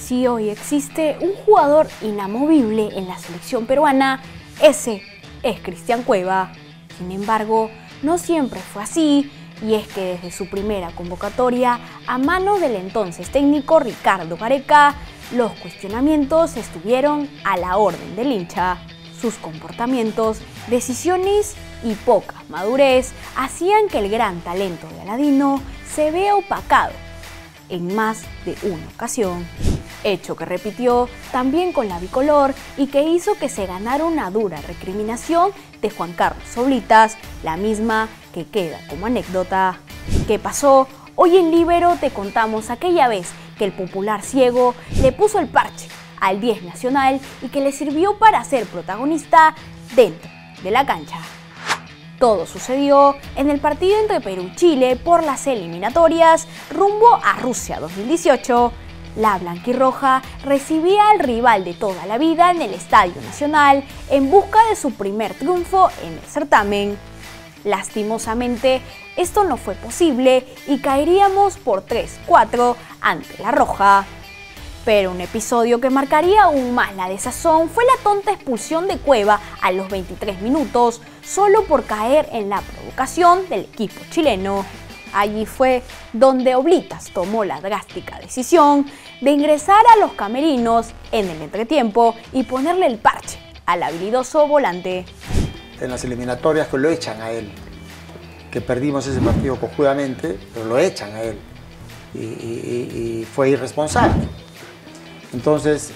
Si hoy existe un jugador inamovible en la selección peruana, ese es Cristian Cueva. Sin embargo, no siempre fue así, y es que desde su primera convocatoria a manos del entonces técnico Ricardo Gareca, los cuestionamientos estuvieron a la orden del hincha. Sus comportamientos, decisiones y poca madurez hacían que el gran talento de Aladino se vea opacado en más de una ocasión. Hecho que repitió también con la bicolor y que hizo que se ganara una dura recriminación de Juan Carlos Oblitas, la misma que queda como anécdota. ¿Qué pasó? Hoy en Líbero te contamos aquella vez que el popular ciego le puso el parche al 10 nacional y que le sirvió para ser protagonista dentro de la cancha. Todo sucedió en el partido entre Perú y Chile por las eliminatorias rumbo a Rusia 2018. La blanquirroja recibía al rival de toda la vida en el Estadio Nacional en busca de su primer triunfo en el certamen. Lastimosamente, esto no fue posible y caeríamos por 3-4 ante la roja. Pero un episodio que marcaría aún más la desazón fue la tonta expulsión de Cueva a los 23 minutos, solo por caer en la provocación del equipo chileno. Allí fue donde Oblitas tomó la drástica decisión de ingresar a los camerinos en el entretiempo y ponerle el parche al habilidoso volante. En las eliminatorias que lo echan a él, que perdimos ese partido cojudamente, pero lo echan a él y fue irresponsable. Entonces,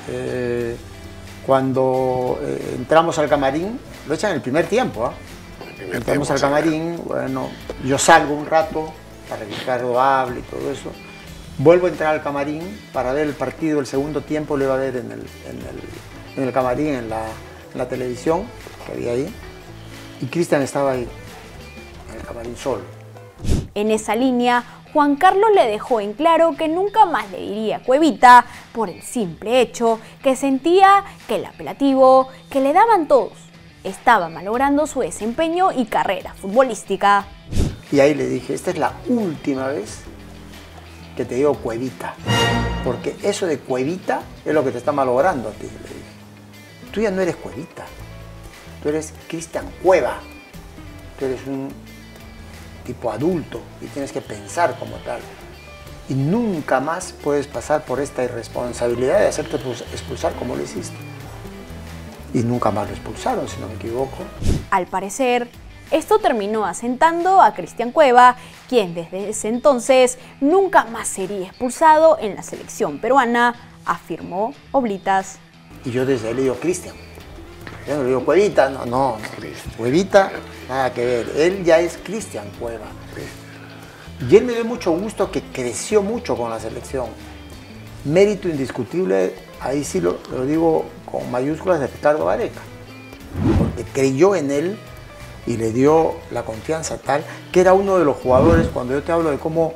cuando entramos al camarín, lo echan en el primer tiempo. Entramos al camarín, bueno, yo salgo un rato para que Ricardo hable y todo eso. Vuelvo a entrar al camarín para ver el partido, el segundo tiempo lo iba a ver en el camarín, en la televisión que había ahí. Y Cristian estaba ahí, en el camarín solo. En esa línea, Juan Carlos le dejó en claro que nunca más le diría Cuevita por el simple hecho que sentía que el apelativo que le daban todos estaba malogrando su desempeño y carrera futbolística. Y ahí le dije, esta es la última vez que te digo Cuevita, porque eso de Cuevita es lo que te está malogrando a ti, le dije. Tú ya no eres Cuevita, tú eres Cristian Cueva, tú eres un tipo adulto y tienes que pensar como tal. Y nunca más puedes pasar por esta irresponsabilidad de hacerte expulsar como lo hiciste. Y nunca más lo expulsaron, si no me equivoco. Al parecer, esto terminó asentando a Cristian Cueva, quien desde ese entonces nunca más sería expulsado en la selección peruana, afirmó Oblitas. Y yo desde ahí le digo Cristian. Yo no le digo Cuevita, no. Cuevita, nada que ver. Él ya es Cristian Cueva. Y él me dio mucho gusto que creció mucho con la selección. Mérito indiscutible, ahí sí lo digo con mayúsculas, de Ricardo Gareca. Porque creyó en él y le dio la confianza tal que era uno de los jugadores, cuando yo te hablo de cómo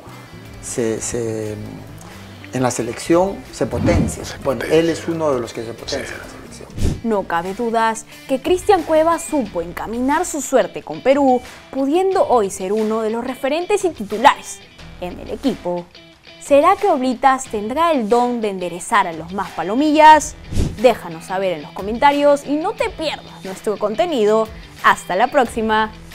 en la selección se potencia. Bueno, él es uno de los que se potencia en la selección. No cabe dudas que Cristian Cueva supo encaminar su suerte con Perú, pudiendo hoy ser uno de los referentes y titulares en el equipo. ¿Será que Oblitas tendrá el don de enderezar a los más palomillas? Déjanos saber en los comentarios y no te pierdas nuestro contenido. ¡Hasta la próxima!